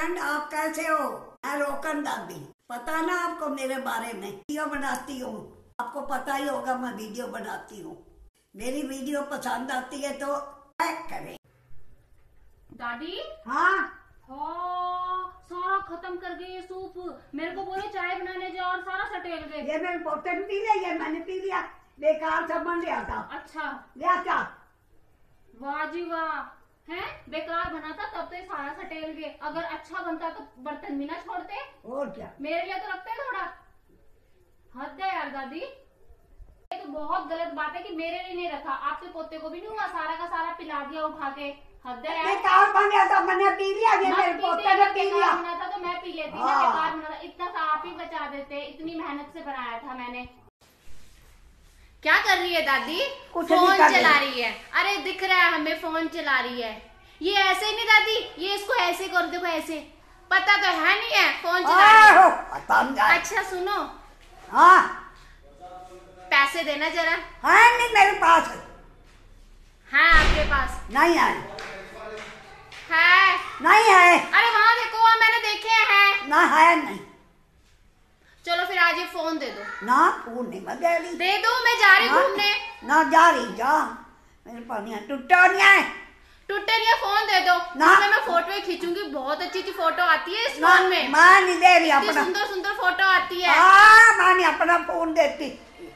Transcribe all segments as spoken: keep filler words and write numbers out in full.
Friend, आप कैसे हो? मैं रोकन दादी। पता ना आपको मेरे बारे में, वीडियो बनाती हूँ, आपको पता ही होगा मैं वीडियो बनाती हूँ। मेरी वीडियो पसंद आती है तो लाइक करें। दादी। हाँ हाँ, सारा खत्म कर गए ये सूप। मेरे को बोले चाय बनाने जाओ और सारा सटेल गए। ये मेरे पोते ने पी लिया, ये मैंने पी लिया, बेकार सामान लिया था। अच्छा, लिया क्या? वाह जी वाह। है बेकार बना था तब तो ये सारा सटेल गए। अगर अच्छा बनता तो बर्तन भी ना छोड़ते। और क्या, मेरे लिए तो रखते थोड़ा। हद है यार दादी, ये तो बहुत गलत बात है कि मेरे लिए नहीं रखा। आपके पोते को भी नहीं हुआ? सारा का सारा पिला दिया उठा के। हद है यार। बेकार बन गया था, मैंने पी लिया, ये मेरे पोते ने पी लिया। बना था तो मैं पी लेती ना। बेकार बना था, इतना सा आप ही बचा देते। इतनी मेहनत से बनाया था मैंने। क्या कर रही है दादी? फोन चला रही है। अरे दिख रहा है हमें, फोन चला रही है। ये ऐसे नहीं दादी, ये इसको ऐसे कर देखो, ऐसे। पता तो है नहीं है फोन चला रही है। अच्छा सुनो, हाँ पैसे देना जरा। है नहीं मेरे पास। है आपके पास? नहीं है। है? नहीं है। अरे वहाँ देखो, वहाँ मैंने देखे हैं। ना है नहीं। चलो फिर आज ये फोन दे दो। ना फोन नहीं, मैं दे रही। दे दो, मैं जा रही घूमने। ना जा रही, जा, मेरे पास नहीं है। टूटा नहीं है। टूटे नहीं है, फोन दे दो ना। मैं फोटो खींचूंगी, बहुत अच्छी अच्छी फोटो आती है इस फोन में। मैं नहीं दे रही अपना। सुंदर सुंदर फोटो आती है। हाँ, मैं नहीं अपना फोन देती।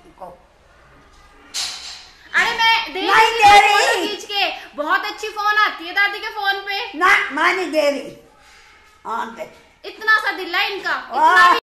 अरे मैं दे नहीं दे रही, खींच के। बहुत अच्छी फोन आती है दादी के फोन पे। ना मैं नहीं दे रही। हाँ दे। इतना सा दिल है इनका।